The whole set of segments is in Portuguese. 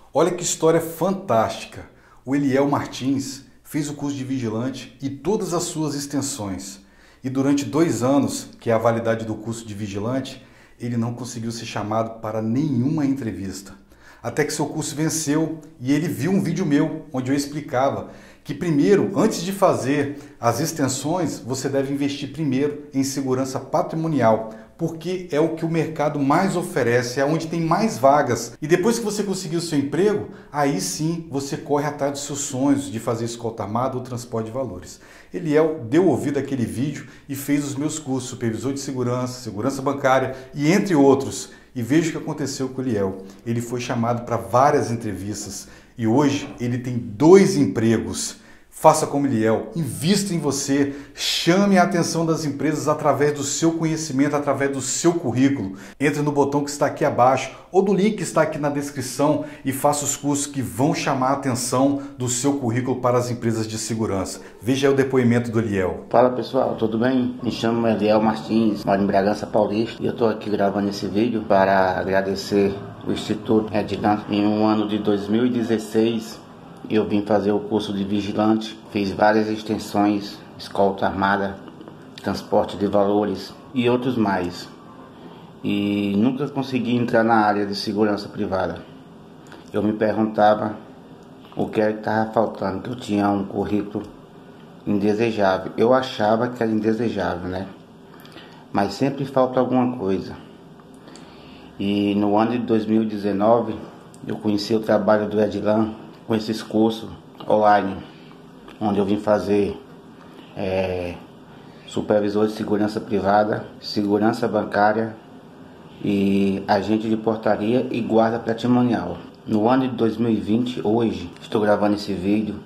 Olha que história fantástica! O Eliel Martins fez o curso de vigilante e todas as suas extensões. E durante 2 anos, que é a validade do curso de vigilante, ele não conseguiu ser chamado para nenhuma entrevista. Até que seu curso venceu e ele viu um vídeo meu onde eu explicava que primeiro, antes de fazer as extensões, você deve investir primeiro em segurança patrimonial, porque é o que o mercado mais oferece, é onde tem mais vagas. E depois que você conseguir o seu emprego, aí sim você corre atrás dos seus sonhos de fazer escolta armada ou transporte de valores. Eliel deu ouvido àquele vídeo e fez os meus cursos, supervisor de segurança, segurança bancária e entre outros. E veja o que aconteceu com o Eliel. Ele foi chamado para várias entrevistas e hoje ele tem 2 empregos. Faça como Eliel, invista em você, chame a atenção das empresas através do seu conhecimento, através do seu currículo. Entre no botão que está aqui abaixo ou do link que está aqui na descrição e faça os cursos que vão chamar a atenção do seu currículo para as empresas de segurança. Veja aí o depoimento do Eliel. Fala pessoal, tudo bem? Me chamo Eliel Martins, moro em Bragança Paulista e eu estou aqui gravando esse vídeo para agradecer o Instituto Edlan. Em um ano de 2016, eu vim fazer o curso de vigilante, fiz várias extensões, escolta armada, transporte de valores e outros mais. E nunca consegui entrar na área de segurança privada. Eu me perguntava o que era que estava faltando, que eu tinha um currículo indesejável. Eu achava que era indesejável, né? Mas sempre falta alguma coisa. E no ano de 2019, eu conheci o trabalho do Edlan com esses cursos online, onde eu vim fazer supervisor de segurança privada, segurança bancária e agente de portaria e guarda patrimonial. No ano de 2020, hoje, estou gravando esse vídeo,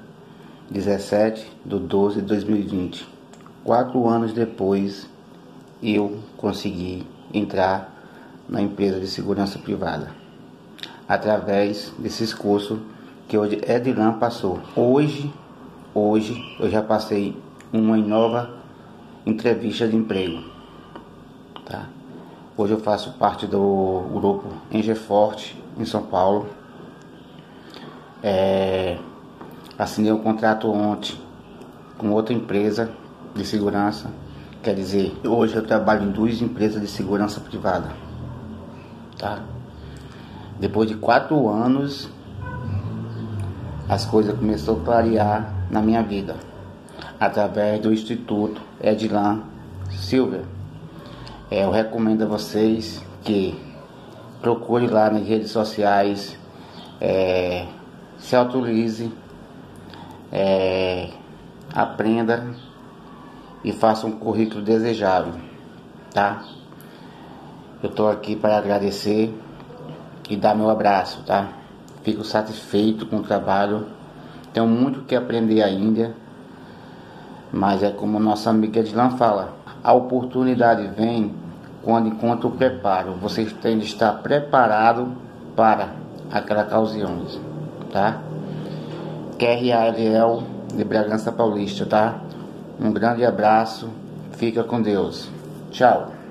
17/12/2020. 4 anos depois, eu consegui entrar na empresa de segurança privada, através desses cursos que o Edlan passou. Hoje eu já passei uma nova entrevista de emprego, tá? Hoje eu faço parte do grupo Engeforte em São Paulo. Assinei um contrato ontem com outra empresa de segurança. Quer dizer, hoje eu trabalho em 2 empresas de segurança privada, tá? Depois de 4 anos, as coisas começaram a clarear na minha vida, através do Instituto Edlan Silver. Eu recomendo a vocês que procure lá nas redes sociais, se autorize, aprenda e faça um currículo desejável, tá? Eu estou aqui para agradecer e dar meu abraço, tá? Fico satisfeito com o trabalho. Tenho muito que aprender ainda, mas é como nossa amiga Edlan fala: a oportunidade vem quando encontra o preparo. Vocês têm de estar preparado para aquelas ocasiões, tá? QRAL de Bragança Paulista, tá? Um grande abraço, fica com Deus. Tchau.